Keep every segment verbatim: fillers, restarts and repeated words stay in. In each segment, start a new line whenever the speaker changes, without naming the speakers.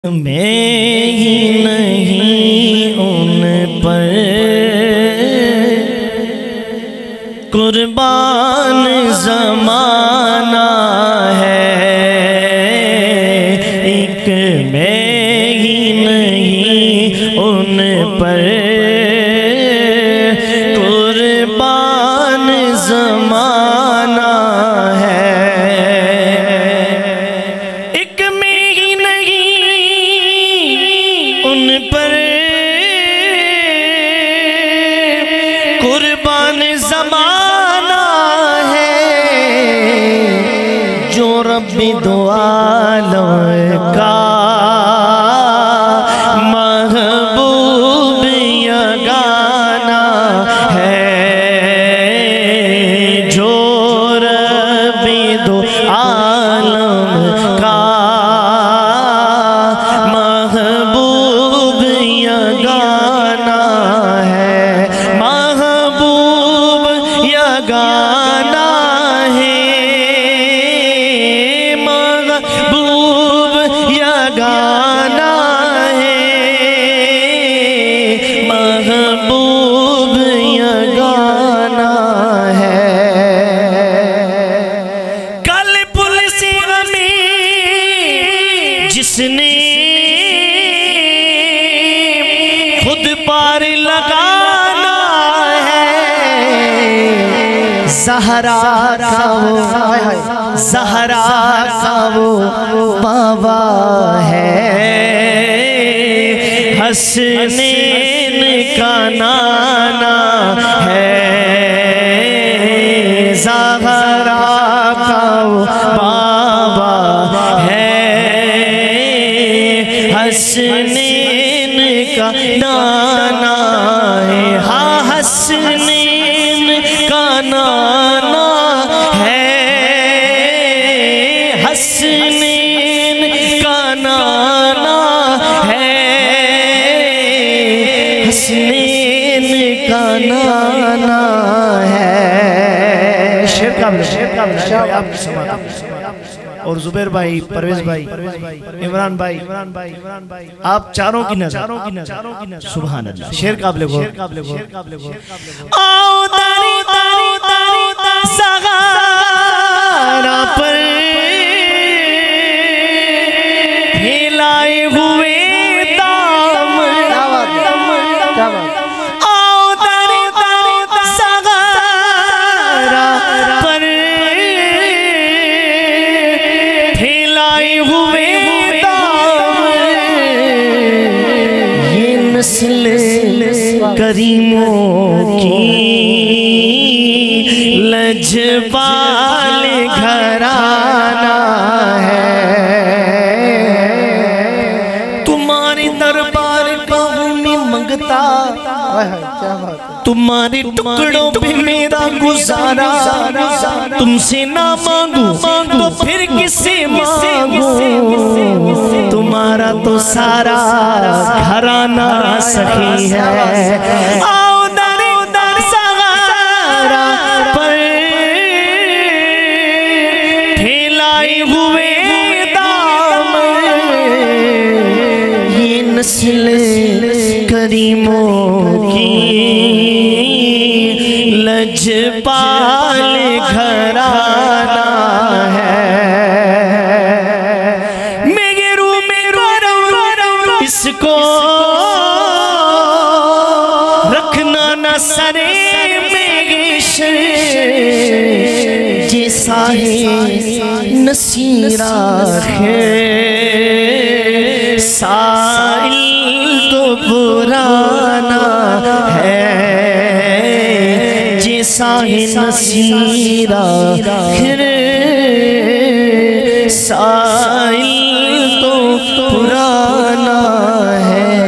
میں ہی نہیں ان پر قربان زمانہ ہے، ایک میں ہی نہیں ان پر قربان زمانہ ہے، ایک میں ہی نہیں ان پر قربان زمانہ ہے، جو رب دو عالم کا محبوب یگانہ ہے، جو رب دو عالم کا محبوب یگانہ ہے، محبوب یگانہ ہے، محبوب یگانہ ہے، محبوب یگانہ ہے۔ کل پولیس ہمیں جس نے خود پار لگانا ہے، زہرا کا وہ زہرا کا وہ بابا ہے، حسنین کا نانا ہے، زہرا کا وہ بابا ہے، حسنین کا نانا ہے، ہاں حسنین کا نانا ہے، حسنین کا نانا ہے، حسنین کا نانا ہے۔ شیر کامل شیر کامل شیر آپ کی سماعت اور زبیر بھائی، پرویز بھائی، عمران بھائی، آپ چاروں کی نظر سبحان اللہ۔ شیر قابل گو آؤ تاری تاری تاری سغارہ پر پھیلائے ہوئے دام، آؤ تاری تاری سغارہ پر پھیلائے ہوئے دام، یہ نسل کریموں کی لجپال گھرانہ ہے، تمہاری دربار کہوں میں منگتا، تمہارے ٹکڑوں پہ میرا گزارا، تم سے نہ مانگوں تو پھر کس سے مانگوں، تمہارا تو سارا گھرانہ سخی ہے، آؤ در در سغارہ پر پھیلائے ہوئے دام، یہ نسل کریموں کی لجپال گھرانہ ہے، میرے روح میں رو اس کو رکھنا نہ سرے میرے شر، جیسا ہے نصیرہ ہے سائل تو پرانا ہے، جیسا ہے نصیرہ ہے سائل تو پرانا ہے،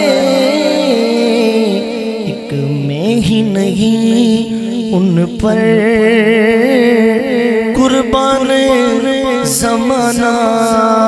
ایک میں ہی نہیں ان پر قربان زمانہ